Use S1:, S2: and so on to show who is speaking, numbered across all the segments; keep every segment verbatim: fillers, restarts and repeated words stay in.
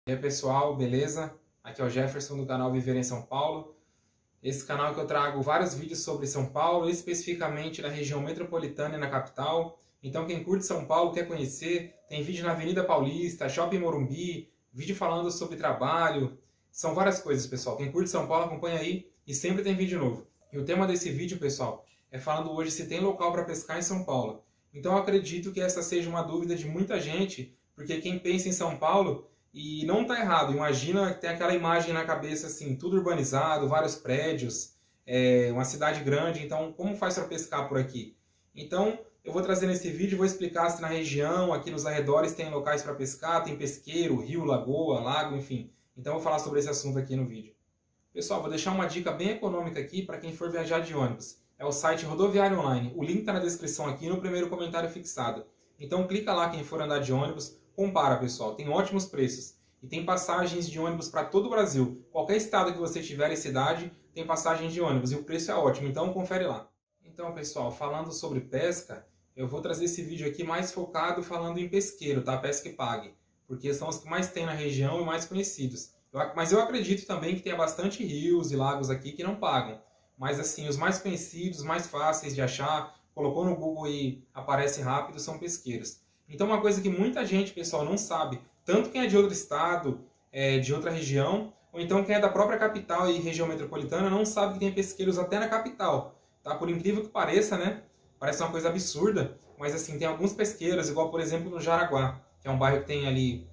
S1: E aí pessoal, beleza? Aqui é o Jefferson do canal Viver em São Paulo. Esse canal que eu trago vários vídeos sobre São Paulo, especificamente na região metropolitana e na capital. Então quem curte São Paulo, quer conhecer, tem vídeo na Avenida Paulista, Shopping Morumbi, vídeo falando sobre trabalho. São várias coisas, pessoal. Quem curte São Paulo, acompanha aí e sempre tem vídeo novo. E o tema desse vídeo, pessoal, é falando hoje se tem local para pescar em São Paulo. Então eu acredito que essa seja uma dúvida de muita gente, porque quem pensa em São Paulo... E não está errado, imagina que tem aquela imagem na cabeça assim, tudo urbanizado, vários prédios, é, uma cidade grande, então como faz para pescar por aqui? Então eu vou trazer nesse vídeo, vou explicar se na região, aqui nos arredores tem locais para pescar, tem pesqueiro, rio, lagoa, lago, enfim. Então eu vou falar sobre esse assunto aqui no vídeo. Pessoal, vou deixar uma dica bem econômica aqui para quem for viajar de ônibus. É o site Rodoviário Online, o link está na descrição aqui no primeiro comentário fixado. Então clica lá quem for andar de ônibus. Compara, pessoal, tem ótimos preços. E tem passagens de ônibus para todo o Brasil. Qualquer estado que você tiver e cidade, tem passagens de ônibus. E o preço é ótimo, então confere lá. Então, pessoal, falando sobre pesca, eu vou trazer esse vídeo aqui mais focado falando em pesqueiro, tá? Pesca e pague. Porque são os que mais tem na região e mais conhecidos. Mas eu acredito também que tem bastante rios e lagos aqui que não pagam. Mas, assim, os mais conhecidos, mais fáceis de achar, colocou no Google e aparece rápido, são pesqueiros. Então uma coisa que muita gente, pessoal, não sabe, tanto quem é de outro estado, é, de outra região, ou então quem é da própria capital e região metropolitana, não sabe que tem pesqueiros até na capital. Tá? Por incrível que pareça, né? Parece uma coisa absurda, mas assim, tem alguns pesqueiros, igual por exemplo no Jaraguá, que é um bairro que tem ali,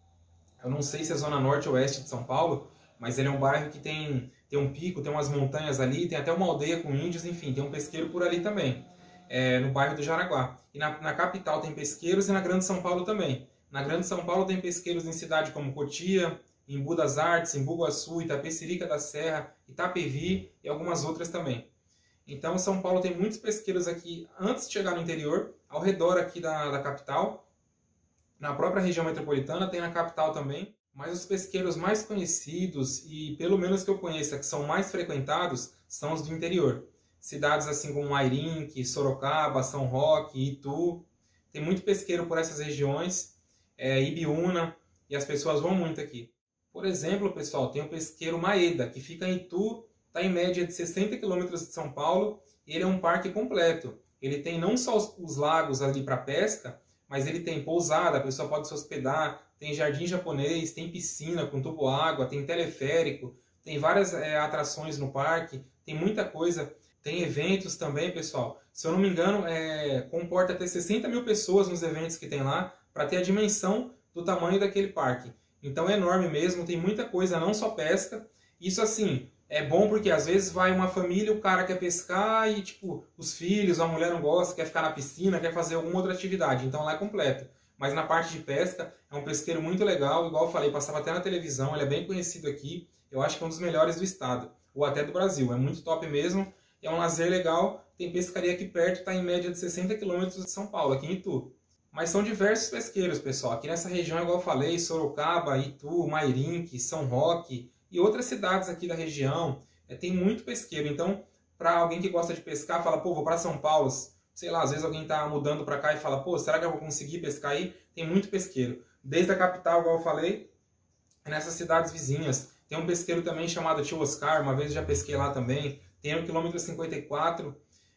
S1: eu não sei se é zona norte ou oeste de São Paulo, mas ele é um bairro que tem, tem um pico, tem umas montanhas ali, tem até uma aldeia com índios, enfim, tem um pesqueiro por ali também. É, no bairro do Jaraguá. E na, na capital tem pesqueiros e na Grande São Paulo também. Na Grande São Paulo tem pesqueiros em cidades como Cotia, Embu das Artes, Embu Guaçu, Itapecerica da Serra, Itapevi e algumas outras também. Então São Paulo tem muitos pesqueiros aqui antes de chegar no interior, ao redor aqui da, da capital. Na própria região metropolitana tem na capital também. Mas os pesqueiros mais conhecidos e pelo menos que eu conheça, que são mais frequentados, são os do interior. Cidades assim como Mairinque, Sorocaba, São Roque, Itu. Tem muito pesqueiro por essas regiões, é, Ibiúna, e as pessoas vão muito aqui. Por exemplo, pessoal, tem o pesqueiro Maeda, que fica em Itu, está em média de sessenta quilômetros de São Paulo, e ele é um parque completo. Ele tem não só os, os lagos ali para pesca, mas ele tem pousada, a pessoa pode se hospedar, tem jardim japonês, tem piscina com tubo-água, tem teleférico, tem várias é, atrações no parque, tem muita coisa. Tem eventos também, pessoal. Se eu não me engano, é, comporta até sessenta mil pessoas nos eventos que tem lá, para ter a dimensão do tamanho daquele parque. Então é enorme mesmo, tem muita coisa, não só pesca. Isso assim, é bom porque às vezes vai uma família, o cara quer pescar e tipo, os filhos, a mulher não gosta, quer ficar na piscina, quer fazer alguma outra atividade. Então lá é completo. Mas na parte de pesca, é um pesqueiro muito legal, igual eu falei, passava até na televisão, ele é bem conhecido aqui. Eu acho que é um dos melhores do estado, ou até do Brasil. É muito top mesmo. É um lazer legal, tem pescaria aqui perto, está em média de sessenta quilômetros de São Paulo, aqui em Itu. Mas são diversos pesqueiros, pessoal. Aqui nessa região, igual eu falei, Sorocaba, Itu, Mairinque, São Roque e outras cidades aqui da região, é, tem muito pesqueiro. Então, para alguém que gosta de pescar, fala, pô, vou para São Paulo, sei lá, às vezes alguém está mudando para cá e fala, pô, será que eu vou conseguir pescar aí? Tem muito pesqueiro. Desde a capital, igual eu falei, nessas cidades vizinhas. Tem um pesqueiro também chamado Tio Oscar, uma vez eu já pesquei lá também. Tem o quilômetro cinquenta e quatro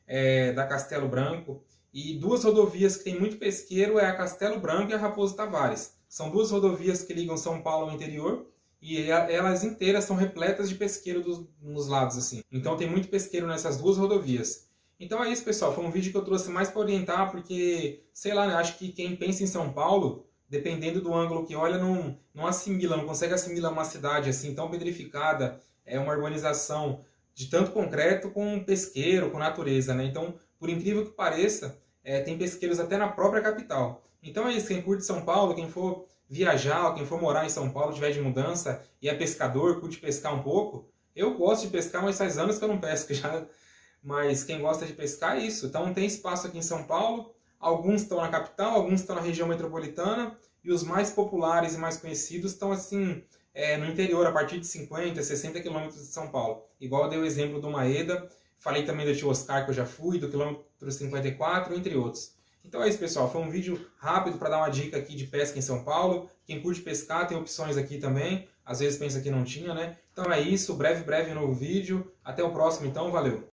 S1: é, da Castelo Branco. E duas rodovias que tem muito pesqueiro é a Castelo Branco e a Raposo Tavares. São duas rodovias que ligam São Paulo ao interior e elas inteiras são repletas de pesqueiro dos, nos lados, assim. Então tem muito pesqueiro nessas duas rodovias. Então é isso, pessoal. Foi um vídeo que eu trouxe mais para orientar, porque, sei lá, né, acho que quem pensa em São Paulo, dependendo do ângulo que olha, não, não assimila, não consegue assimilar uma cidade assim tão pedrificada, é uma urbanização de tanto concreto com pesqueiro, com natureza, né? Então, por incrível que pareça, é, tem pesqueiros até na própria capital. Então é isso, quem curte São Paulo, quem for viajar, quem for morar em São Paulo, tiver de mudança e é pescador, curte pescar um pouco. Eu gosto de pescar, mas faz anos que eu não pesco já. Mas quem gosta de pescar é isso. Então tem espaço aqui em São Paulo, alguns estão na capital, alguns estão na região metropolitana, e os mais populares e mais conhecidos estão assim... É, no interior, a partir de cinquenta, sessenta quilômetros de São Paulo. Igual eu dei o exemplo do Maeda, falei também do Tio Oscar, que eu já fui, do quilômetro cinquenta e quatro, entre outros. Então é isso, pessoal. Foi um vídeo rápido para dar uma dica aqui de pesca em São Paulo. Quem curte pescar tem opções aqui também. Às vezes pensa que não tinha, né? Então é isso. Breve, breve novo vídeo. Até o próximo, então. Valeu!